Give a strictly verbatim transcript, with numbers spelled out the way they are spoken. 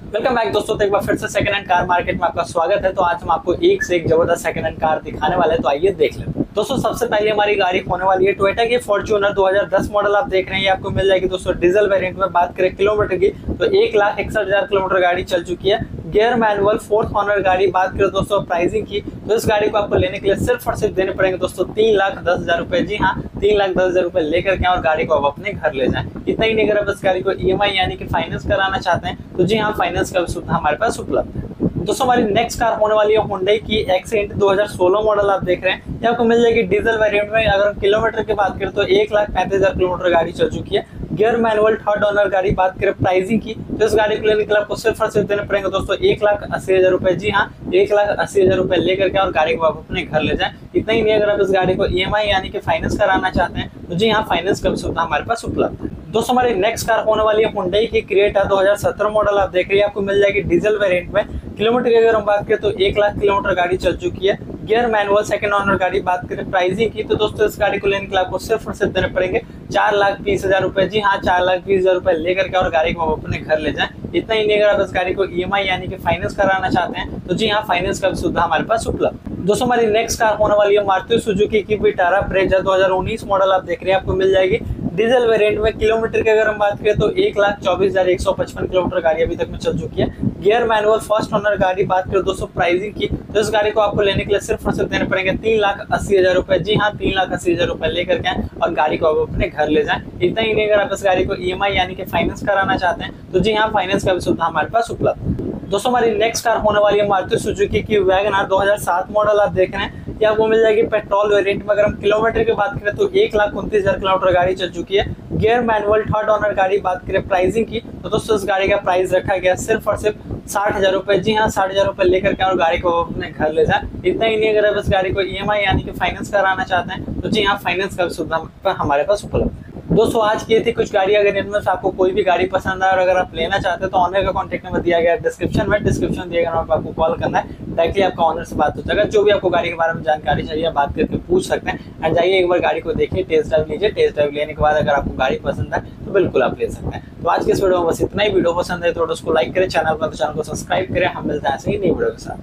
Welcome back दोस्तों। तो एक बार फिर से सेकंड हैंड कार मार्केट में आपका स्वागत है। तो आज हम आपको एक से एक जबरदस्त सेकंड हैंड कार दिखाने वाले हैं, तो आइए देख लेते हैं। दोस्तों सबसे पहले हमारी गाड़ी होने वाली है टोयोटा की फॉर्च्यूनर दो हज़ार दस मॉडल। आप देख रहे हैं ये आपको मिल जाएगी दोस्तों डीजल वेरिएंट में। बात करें किलोमीटर की तो एक लाख इकसठ हजार किलोमीटर गाड़ी चल चुकी है। गियर मैनुअल फोर्थ ऑनर गाड़ी। बात करें दोस्तों प्राइसिंग की तो इस गाड़ी को आपको लेने के लिए सिर्फ और सिर्फ देने पड़ेंगे दोस्तों तीन लाख दस हजार रुपए। जी हाँ, तीन लाख दस हजार रुपए लेकर के और गाड़ी को आप अपने घर ले जाएं। इतना ही नहीं, अगर आप इस गाड़ी को ई एम आई यानी कि फाइनेंस कराना चाहते हैं तो जी हाँ, फाइनेंस का भी सुविधा हमारे पास उपलब्ध है। दोस्तों हमारी नेक्स्ट कार होने वाली है हुंडई की एक्सेंट दो हज़ार सोलह मॉडल। आप देख रहे हैं ये आपको मिल जाएगी डीजल वेरिएंट में। अगर किलोमीटर की बात करें तो एक लाख पैंतीस हजार किलोमीटर गाड़ी चल चुकी है। गियर मैनुअल थर्ड ओनर गाड़ी। बात करें प्राइसिंग की तो इस गाड़ी को लेने के लिए आपको सिर्फ और सिर्फ देने पड़ेंगे दोस्तों एक लाख अस्सी हजार रुपए। जी हाँ, एक लाख अस्सी हजार रुपए लेकर के और गाड़ी को आप अपने घर ले जाएं। इतना ही नहीं, अगर आप इस गाड़ी को ई एम आई यानी कि फाइनेंस कराना चाहते हैं तो जी हाँ, फाइनेंस का भी सुविधा हमारे पास उपलब्ध है। दोस्तों हमारी नेक्स्ट कार होने वाली है हुंडई की क्रेटा दो हज़ार सत्रह मॉडल। आप देख रहे हैं आपको मिल जाएगी डीजल वेरिएंट में। किलोमीटर की अगर हम बात करें तो एक लाख किलोमीटर गाड़ी चल चुकी है। गियर मैनुअल सेकंड ओनर गाड़ी। बात करें प्राइसिंग की तो दोस्तों इस गाड़ी को लेने के लिए आपको सिर्फ और सिर्फ देने पड़ेंगे चार लाख बीस हजार रुपए। जी हाँ, चार लाख बीस हजार रुपए लेकर के और गाड़ी को आप अपने घर ले जाएं। इतना ही नहीं, अगर आप इस गाड़ी को ई एम आई यानी कि फाइनेंस कराना चाहते हैं तो जी हाँ, फाइनेंस का भी सुविधा हमारे पास उपलब्ध। दोस्तों हमारी नेक्स्ट कार होने वाली है मारुति सुजुकी की विटारा ब्रेजा दो हज़ार उन्नीस मॉडल। आप देख रहे हैं आपको मिल जाएगी डीजल वेरिएंट में। किलोमीटर की अगर हम बात करें तो एक लाख चौबीस हजार एक सौ पचपन किलोमीटर गाड़ी अभी तक में चल चुकी है। गियर मैनुअल फर्स्ट ओनर गाड़ी। बात करें दोस्तों प्राइसिंग की तो इस गाड़ी को आपको लेने के लिए सिर्फ और सिर्फ देने पड़ेंगे तीन लाख अस्सी हजार रुपए। जी हाँ, तीन लाख अस्सी हजार रुपए लेकर के और गाड़ी को आप अपने घर ले जाएं। इतना ही नहीं, अगर आप इस गाड़ी को ई एम आई यानी कि फाइनेंस कराना चाहते हैं तो जी हाँ, फाइनेंस का भी सुविधा हमारे पास उपलब्ध है। दोस्तों हमारी नेक्स्ट कार होने वाली है मारुति सुजुकी की वैगन आर दो हज़ार सात मॉडल। आप देख रहे हैं ये आपको मिल जाएगी पेट्रोल वेरिएंट में। अगर हम किलोमीटर की बात करें तो एक लाख उनतीस हजार किलोमीटर गाड़ी चल चुकी है। गियर मैनुअल थर्ड ओनर गाड़ी। बात करें प्राइसिंग की तो दोस्तों इस गाड़ी का प्राइस रखा गया सिर्फ और सिर्फ साठ हजार रुपए। जी हाँ, साठ हजार रुपए लेकर के और गाड़ी को अपने घर ले जाए। इतना ही नहीं, अगर आप इस गाड़ी को ई एम आई यानी कि फाइनेंस कराना चाहते हैं तो जी हाँ, फाइनेंस का सुविधा हमारे पास उपलब्ध है। दोस्तों आज की थी कुछ गाड़ी। अगर इनमें से आपको कोई भी गाड़ी पसंद आए और अगर आप लेना चाहते हैं तो ऑनर का कॉन्टैक्ट नंबर दिया गया है डिस्क्रिप्शन में। डिस्क्रिप्शन दिए गए नंबर पर आपको कॉल करना है, डायरेक्टली आपका ऑनर से बात हो जाएगा। जो भी आपको गाड़ी के बारे में जानकारी चाहिए बात करके पूछ सकते हैं। एंड जाइए एक बार गाड़ी को देखिए, टेस्ट ड्राइव लीजिए। टेस्ट ड्राइव लेने के बाद अगर आपको गाड़ी पसंद है तो बिल्कुल आप ले सकते हैं। तो आज के इस वीडियो में बस इतना ही। वीडियो पसंद है तो उसको लाइक करें, चैनल पर तो चैनल को सब्सक्राइब करें। हम मिलते हैं ऐसे ही नई वीडियो के साथ।